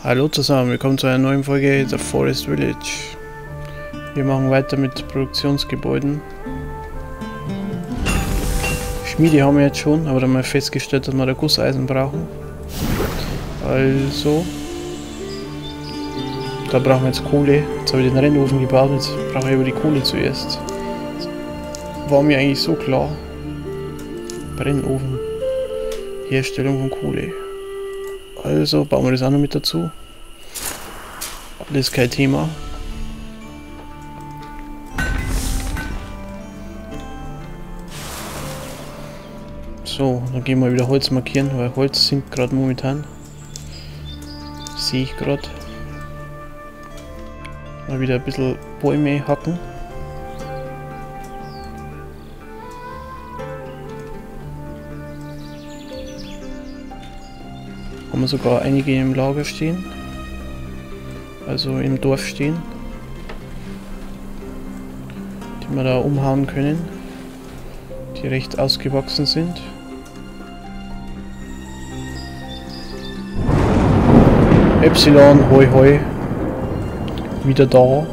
Hallo zusammen, willkommen zu einer neuen Folge The Forest Village. Wir machen weiter mit Produktionsgebäuden. Schmiede haben wir jetzt schon, aber dann haben wir festgestellt, dass wir da Gusseisen brauchen. Also, da brauchen wir jetzt Kohle. Jetzt habe ich den Rennofen gebaut, jetzt brauche ich aber die Kohle zuerst. War mir eigentlich so klar. Brennofen. Herstellung von Kohle. Also bauen wir das auch noch mit dazu. Alles kein Thema. So, dann gehen wir wieder Holz markieren, weil Holz sind gerade momentan. Sehe ich gerade. Mal wieder ein bisschen Bäume hacken. Haben wir sogar einige im Lager stehen. Also im Dorf stehen. Die wir da umhauen können. Die recht ausgewachsen sind. Epsilon, hoi hoi. Wieder da.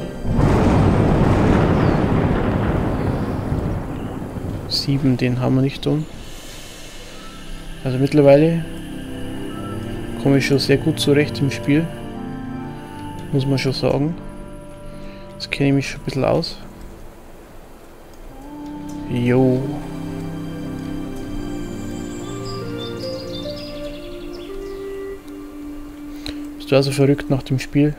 7, den haben wir nicht um. Also mittlerweile komme ich schon sehr gut zurecht im Spiel. Muss man schon sagen. Jetzt kenne ich mich schon ein bisschen aus. Jo. Bist du also verrückt nach dem Spiel?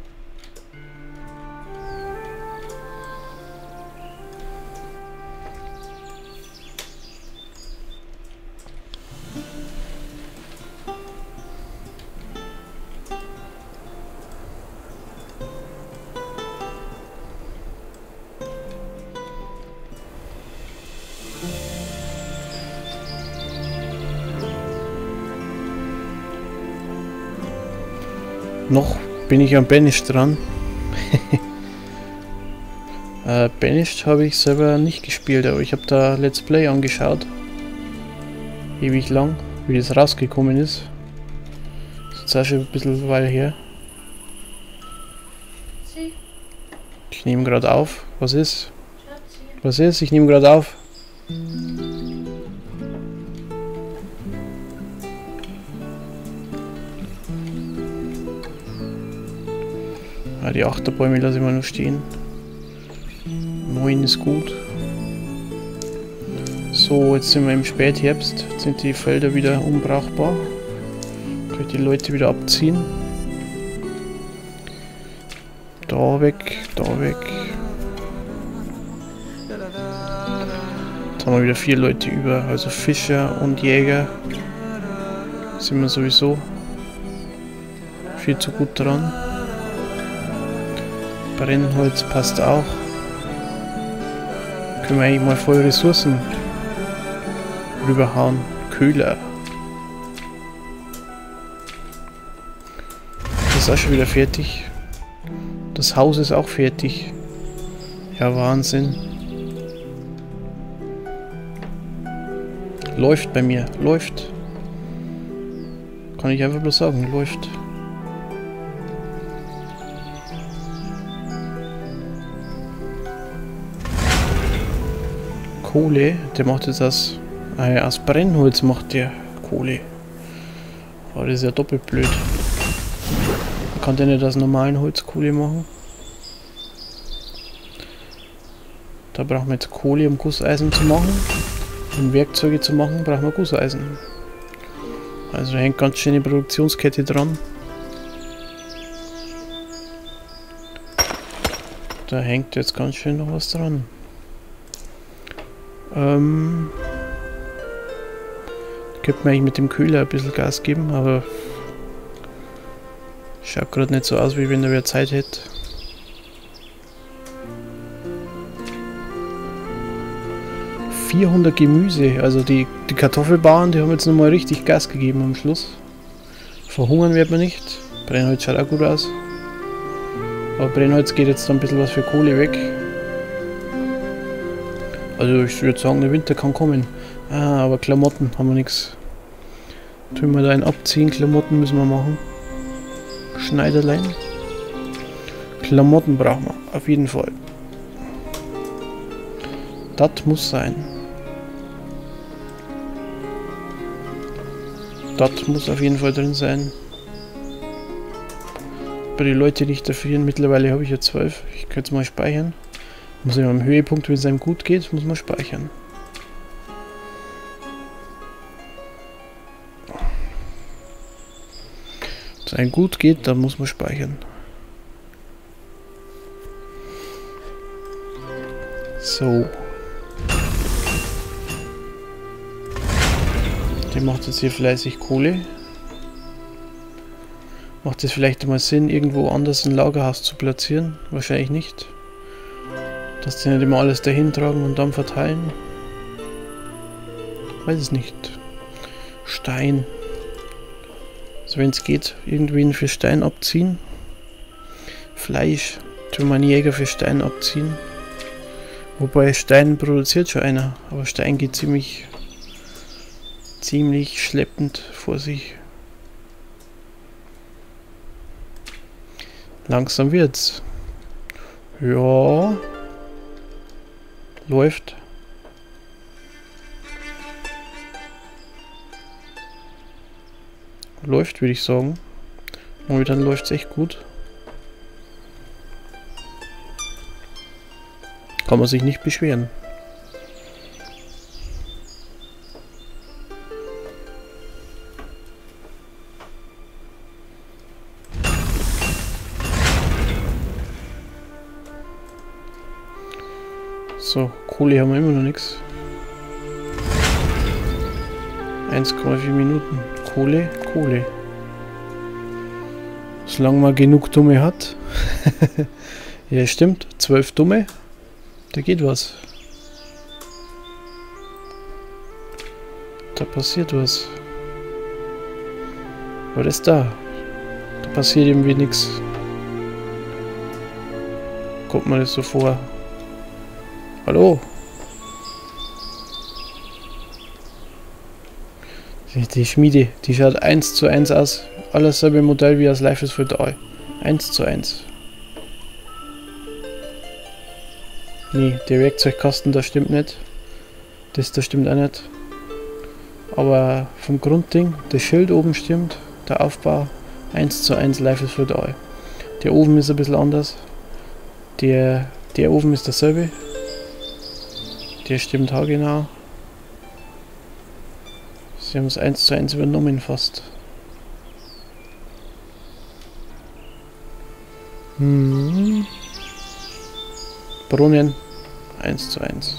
Noch bin ich am Banished dran. Banished habe ich selber nicht gespielt, aber ich habe da Let's Play angeschaut. Ewig lang, wie das rausgekommen ist. Das ist jetzt auch schon ein bisschen Weile her. Ich nehme gerade auf. Was ist? Was ist? Ich nehme gerade auf. Ja, die Achterbäume lasse ich mal noch stehen. 9 ist gut. So, jetzt sind wir im Spätherbst. Jetzt sind die Felder wieder unbrauchbar. Kann ich die Leute wieder abziehen. Da weg, da weg. Jetzt haben wir wieder 4 Leute über. Also Fischer und Jäger. Sind wir sowieso viel zu gut dran. Brennholz passt auch. Können wir eigentlich mal voll Ressourcen rüberhauen. Köhler. Das ist auch schon wieder fertig. Das Haus ist auch fertig. Ja, Wahnsinn. Läuft bei mir. Läuft. Kann ich einfach bloß sagen. Läuft. Kohle, der macht jetzt aus Brennholz macht der Kohle. Aber das ist ja doppelt blöd. Man kann der nicht aus normalen Holz Kohle machen. Da brauchen wir jetzt Kohle, um Gusseisen zu machen. Um Werkzeuge zu machen, brauchen wir Gusseisen. Also da hängt ganz schön eine Produktionskette dran. Da hängt jetzt ganz schön noch was dran. Könnte man eigentlich mit dem Kühler ein bisschen Gas geben, aber schaut gerade nicht so aus, wie wenn er wieder Zeit hätte. $400 Gemüse, also die Kartoffelbauern, die haben jetzt nochmal richtig Gas gegeben am Schluss. Verhungern wird man nicht. Brennholz schaut auch gut aus. Aber Brennholz geht jetzt dann ein bisschen was für Kohle weg. Also ich würde sagen, der Winter kann kommen. Ah, aber Klamotten haben wir nichts. Tun wir da ein abziehen, Klamotten müssen wir machen. Schneiderlein. Klamotten brauchen wir, auf jeden Fall. Das muss sein. Das muss auf jeden Fall drin sein. Bei den Leuten nicht erfrieren. Mittlerweile habe ich ja 12. Ich könnte es mal speichern. Muss ja am Höhepunkt, wenn es einem gut geht, muss man speichern. Wenn es einem gut geht, dann muss man speichern. So. Der macht jetzt hier fleißig Kohle. Macht es vielleicht mal Sinn, irgendwo anders ein Lagerhaus zu platzieren? Wahrscheinlich nicht. Dass die nicht immer alles dahin tragen und dann verteilen. Weiß es nicht. Stein. Also wenn es geht, irgendwen für Stein abziehen. Fleisch. Tun wir einen Jäger für Stein abziehen. Wobei Stein produziert schon einer. Aber Stein geht ziemlich schleppend vor sich. Langsam wird's. Ja. Läuft. Läuft, würde ich sagen. Momentan läuft's echt gut. Kann man sich nicht beschweren. So, Kohle haben wir immer noch nichts. 1,4 Minuten. Kohle. Solange man genug Dumme hat. Ja, stimmt. 12 Dumme. Da geht was. Da passiert was. Was ist da? Da passiert irgendwie nichts. Kommt man das so vor? Hallo? Die Schmiede, die schaut 1:1 aus. Alles selbe Modell wie das Life is for All. 1:1. Nee, der Werkzeugkasten, da stimmt nicht. Das da stimmt auch nicht. Aber vom Grundding, das Schild oben stimmt. Der Aufbau 1:1 Life is for All. Der Ofen ist ein bisschen anders. Der Ofen ist dasselbe. Der stimmt haargenau. Sie haben es 1:1 übernommen fast. Brunnen 1:1.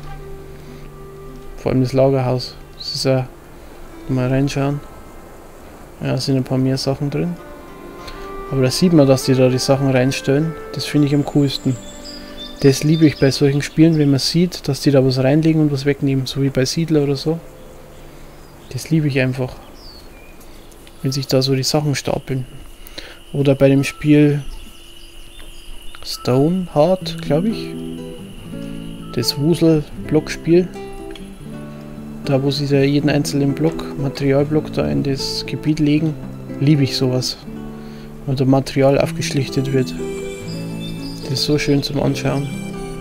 Vor allem das Lagerhaus. Das ist ja, mal reinschauen. Ja, es sind ein paar mehr Sachen drin. Aber da sieht man, dass die da die Sachen reinstellen. Das finde ich am coolsten. Das liebe ich bei solchen Spielen, wenn man sieht, dass die da was reinlegen und was wegnehmen, so wie bei Siedler oder so. Das liebe ich einfach. Wenn sich da so die Sachen stapeln. Oder bei dem Spiel Stoneheart, glaube ich. Das Wusel-Blockspiel. Da wo sie da jeden einzelnen Materialblock da in das Gebiet legen. Liebe ich sowas. Weil da Material aufgeschlichtet wird. Das ist so schön zum Anschauen.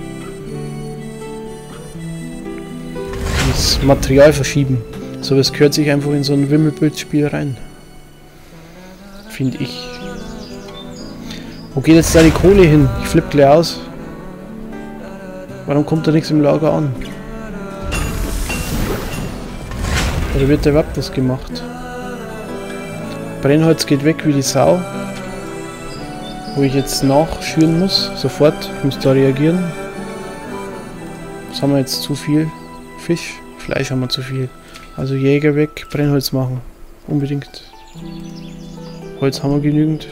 Das Material verschieben. Sowas gehört sich einfach in so ein Wimmelbildspiel rein. Finde ich. Wo geht jetzt da die Kohle hin? Ich flippe gleich aus. Warum kommt da nichts im Lager an? Oder wird da überhaupt was gemacht? Brennholz geht weg wie die Sau. Wo ich jetzt nachschüren muss, sofort, ich muss da reagieren. Was haben wir jetzt zu viel? Fisch? Fleisch haben wir zu viel. Also Jäger weg, Brennholz machen. Unbedingt. Holz haben wir genügend.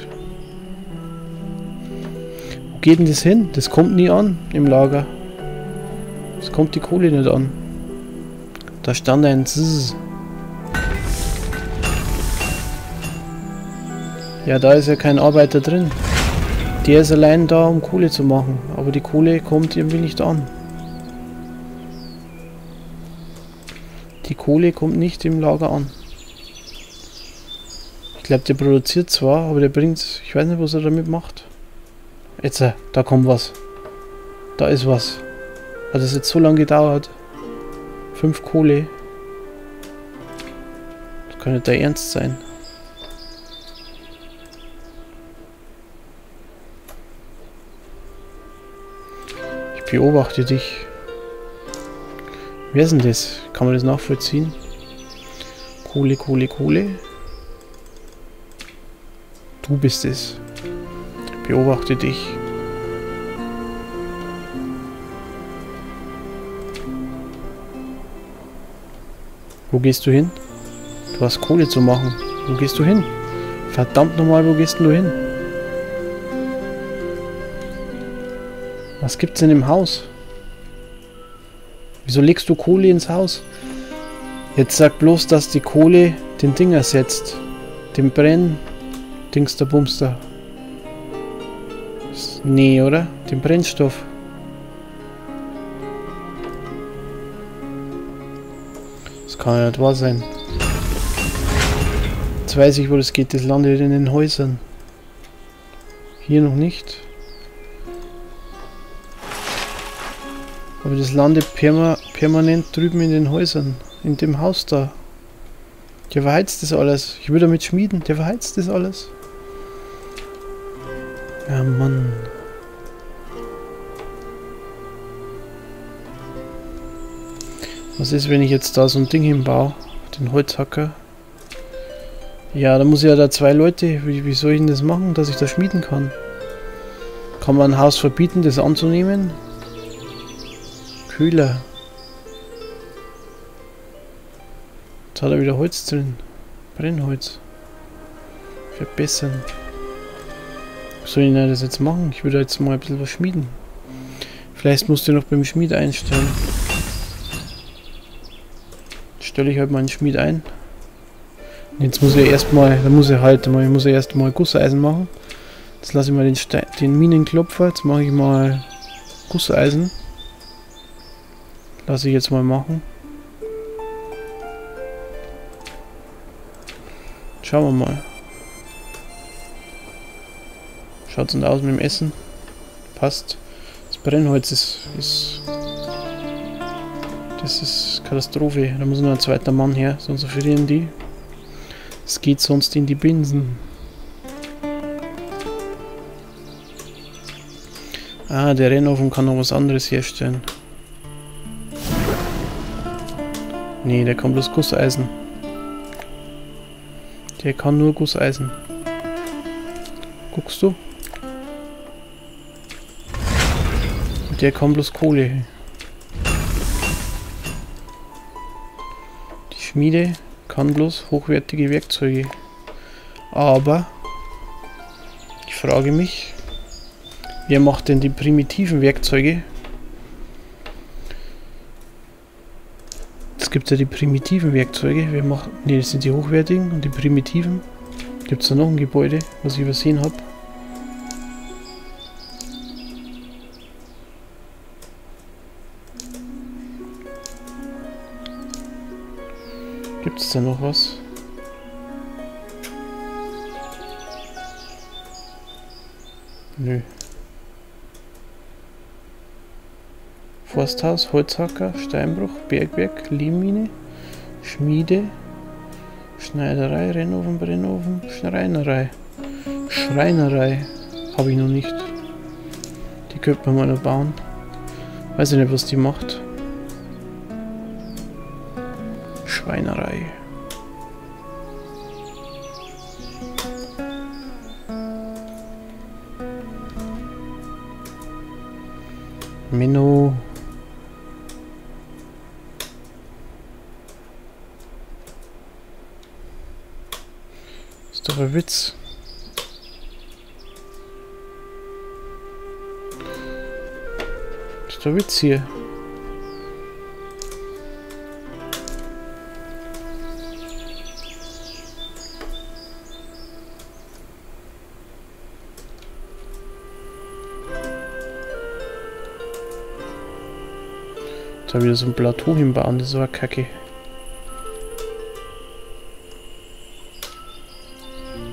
Wo geht denn das hin? Das kommt nie an im Lager. Es kommt die Kohle nicht an. Da stand ein Zzz. Ja, da ist ja kein Arbeiter drin. Der ist allein da, um Kohle zu machen. Aber die Kohle kommt irgendwie nicht an. Die Kohle kommt nicht im Lager an. glaube, der produziert zwar, aber der bringt... Ich weiß nicht, was er damit macht. Jetzt, da kommt was. Da ist was. Hat es jetzt so lange gedauert? 5 Kohle. Das kann nicht der Ernst sein. Ich beobachte dich. Wer ist denn das? Kann man das nachvollziehen? Kohle, Kohle, Kohle. Du bist es. Ich beobachte dich. Wo gehst du hin? Du hast Kohle zu machen. Wo gehst du hin? Verdammt nochmal, wo gehst du hin? Was gibt's denn im Haus? Wieso legst du Kohle ins Haus? Jetzt sag bloß, dass die Kohle den Ding ersetzt. Den Dings der Bumster. Nee, oder? Den Brennstoff. Das kann ja nicht wahr sein. Jetzt weiß ich, wo das geht. Das landet in den Häusern. Hier noch nicht. Aber das landet permanent drüben in den Häusern. In dem Haus da. Der verheizt das alles. Ich will damit schmieden. Der verheizt das alles. Ja, Mann. Was ist, wenn ich jetzt da so ein Ding hinbaue? Den Holzhacker. Ja, da muss ich ja da 2 Leute. Wie soll ich denn das machen, dass ich das schmieden kann? Kann man ein Haus verbieten, das anzunehmen? Kühler. Jetzt hat er wieder Holz drin. Brennholz. Verbessern. Was soll ich denn das jetzt machen? Ich würde jetzt mal ein bisschen was schmieden. Vielleicht musst du noch beim Schmied einstellen. Stelle ich halt mal einen Schmied ein. Jetzt muss ich erstmal, ich muss erstmal Gusseisen machen. Jetzt lasse ich mal den Minenklopfer. Jetzt mache ich mal Gusseisen. Lasse ich jetzt mal machen. Schauen wir mal. Schaut es denn aus mit dem Essen? Passt. Das Brennholz das ist Katastrophe. Da muss noch ein zweiter Mann her, sonst verlieren die. Es geht sonst in die Binsen. Ah, der Rennofen kann noch was anderes herstellen. Nee, der kann bloß Gusseisen. Der kann nur Gusseisen. Guckst du? Und der kann bloß Kohle. Die Schmiede kann bloß hochwertige Werkzeuge. Aber ich frage mich, wer macht denn die primitiven Werkzeuge? Es gibt ja die primitiven Werkzeuge. Wer macht. Ne, das sind die hochwertigen und die primitiven. Gibt es da noch ein Gebäude, was ich übersehen habe? Gibt es da noch was? Nö. Forsthaus, Holzhacker, Steinbruch, Bergwerk, Lehmmine, Schmiede, Schneiderei, Rennofen, Brennofen, Schreinerei. Schreinerei habe ich noch nicht. Die könnte man mal noch bauen. Weiß ich nicht, was die macht. Schweinerei. Menno. Ist doch ein Witz. Ist doch ein Witz hier. Da wieder so ein Plateau hinbauen, das war kacke.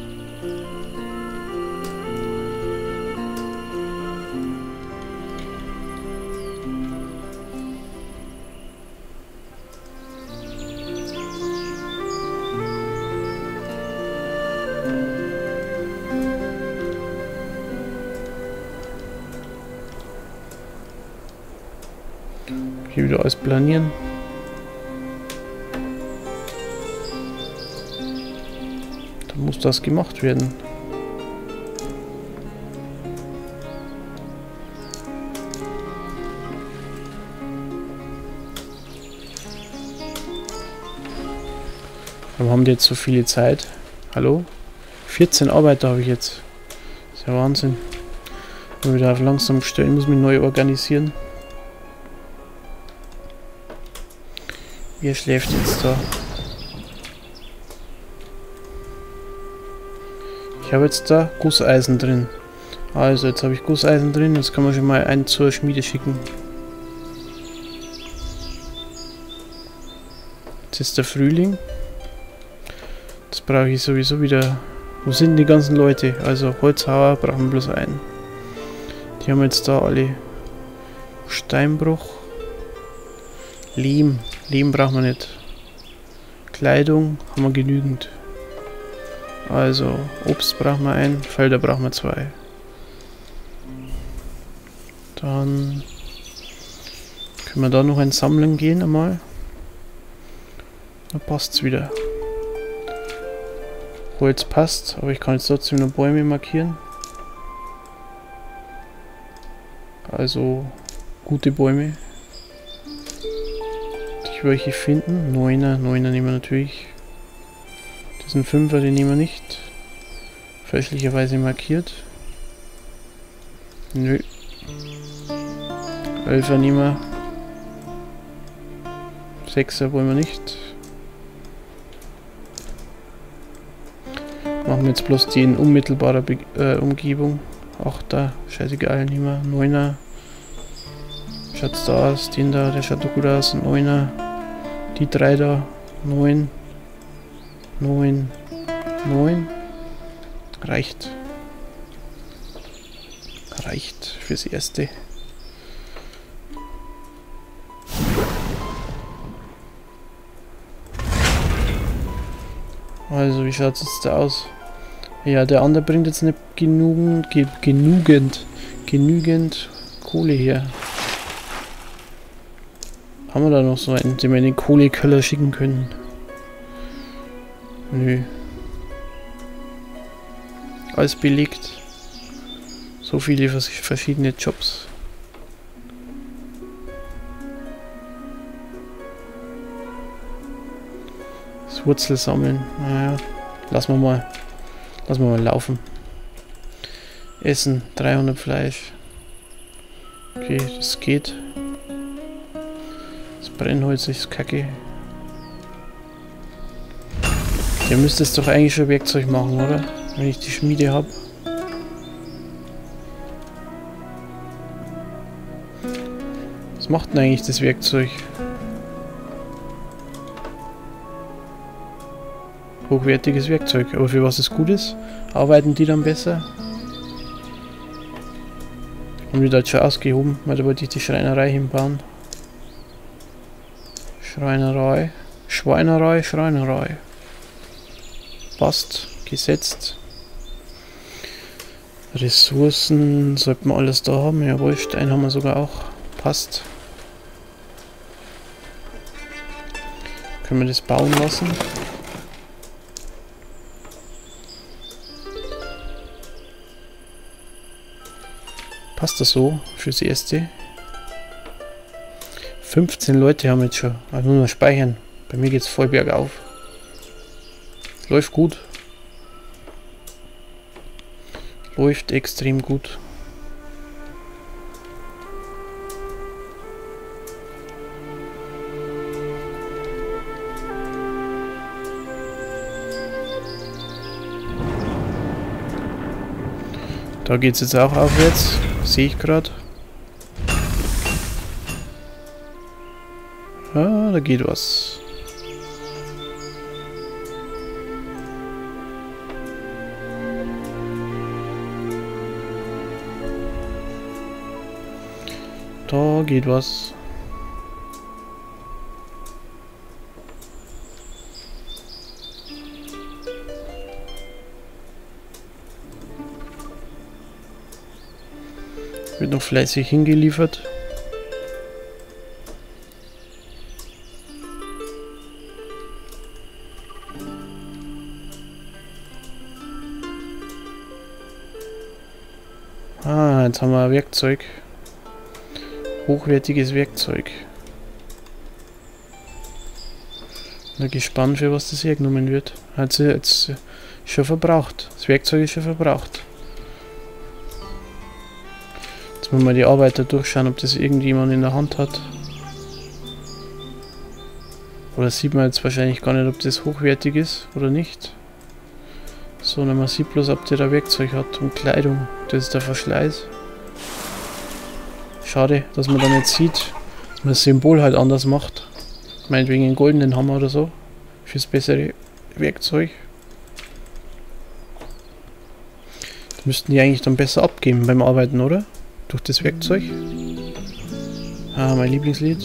Hier wieder alles planieren. Da muss das gemacht werden. Warum haben die jetzt so viele Zeit? Hallo? 14 Arbeiter habe ich jetzt. Das ist ja Wahnsinn. Mal wieder auf langsam stellen, muss mich neu organisieren. Wer schläft jetzt da? Ich habe jetzt da Gusseisen drin. Also jetzt habe ich Gusseisen drin, jetzt kann man schon mal einen zur Schmiede schicken. Jetzt ist der Frühling. Das brauche ich sowieso wieder. Wo sind die ganzen Leute? Also Holzhauer brauchen wir bloß einen. Die haben jetzt da alle Steinbruch. Lehm. Lehm brauchen wir nicht. Kleidung haben wir genügend. Also Obst brauchen wir einen, Felder brauchen wir 2. Dann können wir da noch ein Sammeln gehen einmal. Da passt's wieder. Holz passt, aber ich kann jetzt trotzdem noch Bäume markieren. Also gute Bäume. Die welche finden. 9er nehmen wir natürlich. Diesen 5er, den nehmen wir nicht. Fälschlicherweise markiert. Nö. 11er nehmen wir. 6er wollen wir nicht. Machen wir jetzt bloß die in unmittelbarer Umgebung. 8er, scheißegal, nehmen wir. 9er. Schaut's da aus, den da, der schaut doch gut aus. 9er. Die 3 da. 9. 9. 9. Reicht. Reicht fürs Erste. Also, wie schaut es jetzt da aus? Ja, der andere bringt jetzt nicht genügend Kohle her. Haben wir da noch so einen, den wir in den Kohlekeller schicken können? Nö. Alles belegt. So viele verschiedene Jobs. Das Wurzel sammeln. Naja, lassen wir mal laufen. Essen, 300 Fleisch. Okay, das geht. Das Brennholz ist kacke. Der müsste es doch eigentlich schon Werkzeug machen, oder? Wenn ich die Schmiede habe. Was macht denn eigentlich das Werkzeug? Hochwertiges Werkzeug. Aber für was es gut ist? Arbeiten die dann besser? Haben die da jetzt schon ausgehoben? Weil da wollte ich die Schreinerei hinbauen. Schreinerei. Schweinerei, Schreinerei. Passt. Gesetzt. Ressourcen sollten wir alles da haben. Jawohl, Stein haben wir sogar auch. Passt. Können wir das bauen lassen? Passt das so fürs Erste? 15 Leute haben wir jetzt schon. Also nur noch speichern. Bei mir geht es voll bergauf. Läuft gut. Läuft extrem gut. Da geht es jetzt auch aufwärts. Sehe ich gerade. Ah, da geht was. Da geht was. Wird noch fleißig hingeliefert. Ah, jetzt haben wir ein Werkzeug. Hochwertiges Werkzeug. Bin gespannt, für was das hergenommen wird. Hat sie jetzt schon verbraucht. Das Werkzeug ist schon verbraucht. Jetzt müssen wir die Arbeiter durchschauen, ob das irgendjemand in der Hand hat. Oder sieht man jetzt wahrscheinlich gar nicht, ob das hochwertig ist oder nicht. Sondern man sieht bloß, ob der da Werkzeug hat und Kleidung. Das ist der Verschleiß. Schade, dass man da nicht sieht, dass man das Symbol halt anders macht. Meinetwegen einen goldenen Hammer oder so. Fürs bessere Werkzeug. Das müssten die eigentlich dann besser abgeben beim Arbeiten, oder? Durch das Werkzeug. Ah, mein Lieblingslied.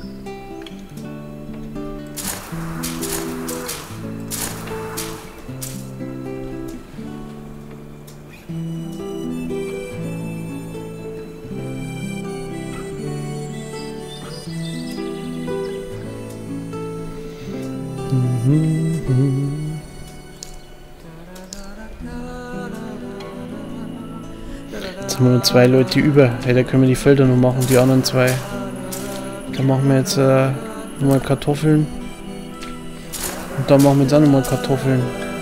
Jetzt haben wir noch 2 Leute über. Hey, da können wir die Felder noch machen, die anderen 2. Dann machen wir jetzt nochmal Kartoffeln. Und dann machen wir jetzt auch nochmal Kartoffeln.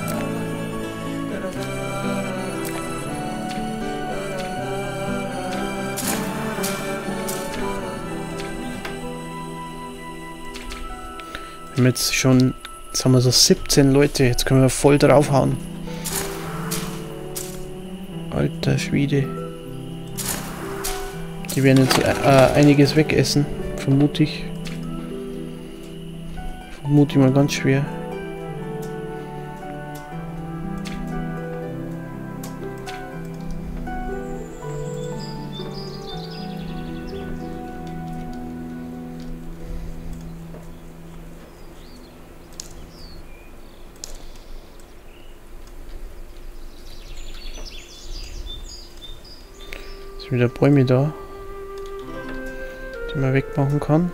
Wir haben jetzt schon, jetzt haben wir so 17 Leute, jetzt können wir voll draufhauen. Alter Schwede. Die werden jetzt einiges wegessen, vermute ich. Vermute ich mal ganz schwer. Wieder Bäume da, die man wegmachen kann.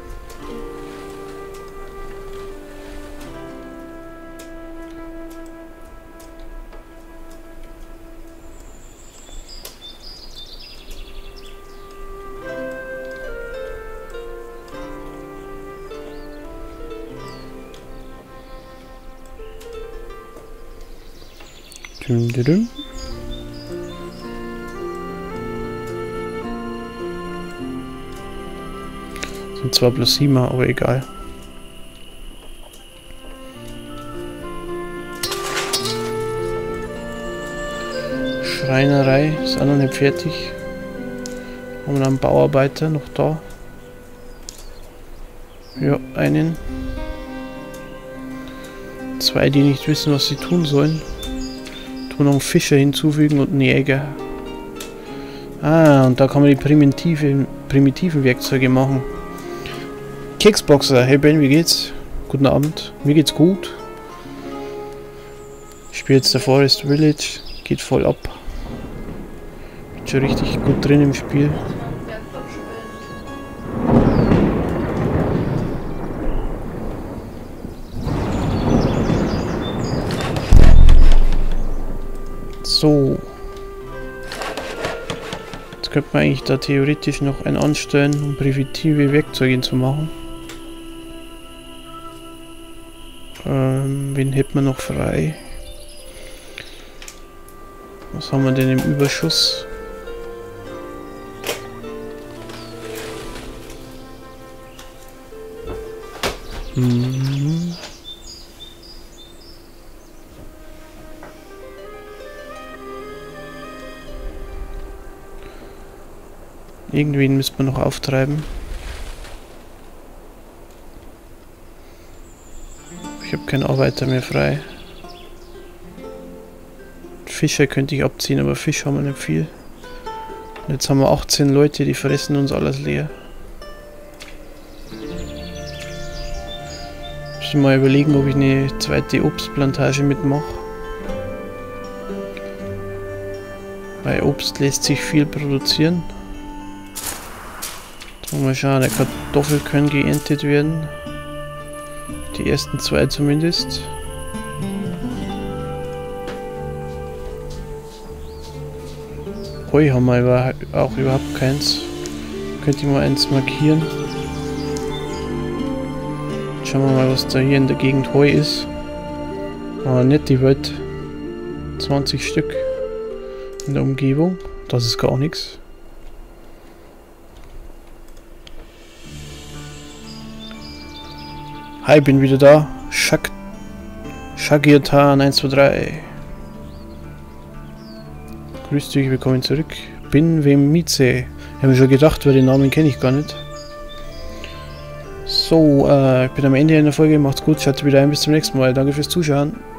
Düm, düm, düm. Sind zwar bloß 7, aber egal. Schreinerei ist auch noch nicht fertig. Haben wir einen Bauarbeiter noch da? Ja, einen. 2, die nicht wissen, was sie tun sollen. Tun noch einen Fischer hinzufügen und einen Jäger. Ah, und da kann man die primitiven Werkzeuge machen. Keksboxer, hey Ben, wie geht's? Guten Abend, mir geht's gut. Ich spiele jetzt der Forest Village, geht voll ab. Bin schon richtig gut drin im Spiel. So. Jetzt könnte man eigentlich da theoretisch noch einen anstellen, um primitive Werkzeuge zu machen. Wen hätten wir noch frei? Was haben wir denn im Überschuss? Irgendwen müssen wir noch auftreiben. Ich habe keinen Arbeiter mehr frei. Fischer könnte ich abziehen, aber Fisch haben wir nicht viel. Und jetzt haben wir 18 Leute, die fressen uns alles leer. Ich muss mal überlegen, ob ich eine zweite Obstplantage mitmache. Weil Obst lässt sich viel produzieren. Mal schauen, die Kartoffeln können geerntet werden. Die ersten 2 zumindest. Heu haben wir auch überhaupt keins. Könnte ich mal eins markieren. Schauen wir mal, was da hier in der Gegend Heu ist. Aber nicht die Welt. 20 Stück in der Umgebung. Das ist gar nichts. Hi, bin wieder da. Shagirtan 123. Grüß dich, willkommen zurück. Bin Wemice. Ich habe mir schon gedacht, weil den Namen kenne ich gar nicht. So, ich bin am Ende einer Folge. Macht's gut, schaut wieder ein. Bis zum nächsten Mal. Danke fürs Zuschauen.